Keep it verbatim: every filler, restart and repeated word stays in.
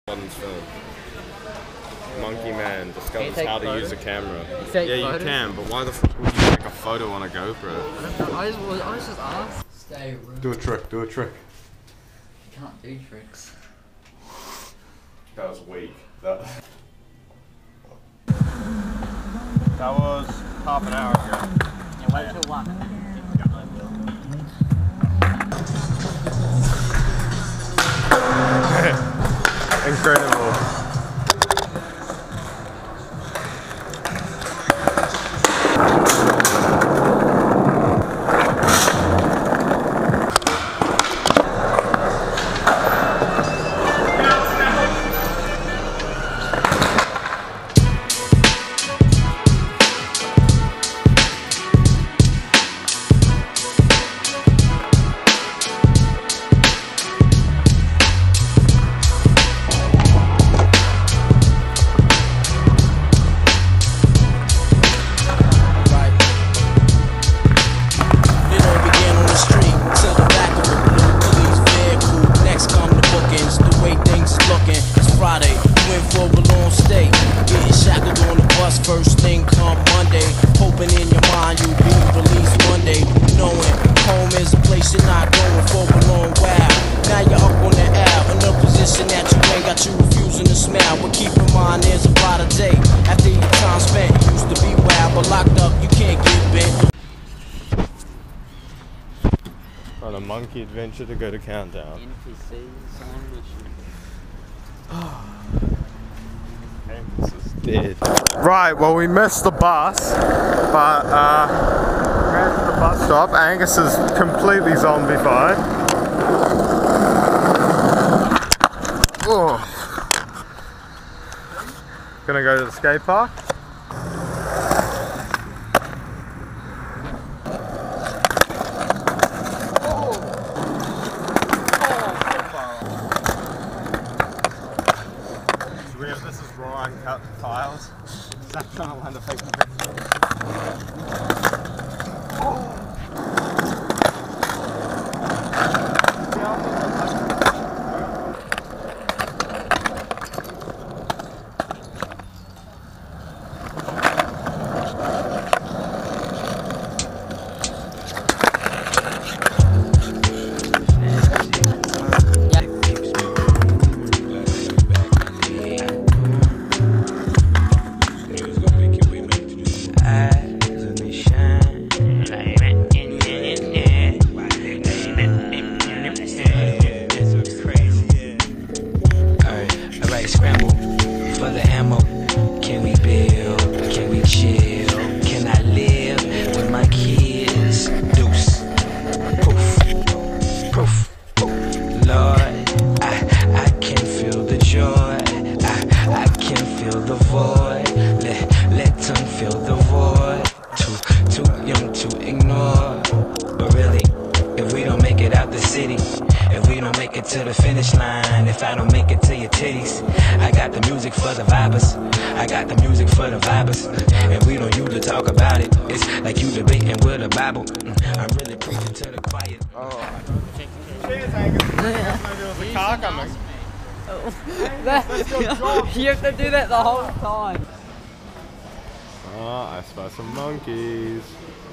Film. Monkey Man discovers how to photos? use a camera. You yeah, photos? you can, but why the fuck would you take a photo on a GoPro? I, don't know, I, just, was, I was just asked. Stay rude. Do a trick, do a trick. You can't do tricks. That was weak. That, that was half an hour ago. Yeah, wait till one. Incredible. First thing come Monday, hoping in your mind you'll be released one day. Knowing home is a place you're not going for a long while. Now you're up on the air, in a position that you ain't got you refusing to smile. But keep in mind there's a lot of day after your time spent. You used to be wild, but locked up you can't get bent. On a monkey adventure to go to Countdown. N P Cs on mission. Dead. Right, well we missed the bus, but uh, we're at the bus stop. Angus is completely zombified. Oh. Gonna go to the skate park. This is raw uncut tiles. Zach trying to land a fake picture. Scramble for the ammo. Can we build? Can we chill? Can I live with my kids? Deuce. Poof. Poof. Lord, I, I can feel the joy. I, I can feel the void. Let, let them feel the void. Too, too young to ignore. But really, if we don't make it out the city, if we don't make it to the finish line, if I don't make it to your titties, I got the music for the vibers. I got the music for the vibers. And we don't usually talk about it. It's like you debating with a Bible. I'm really preaching to the quiet. Oh. Cheers, Angus. There was a car coming. Oh. You have to do that the whole time. Oh, I spot some monkeys.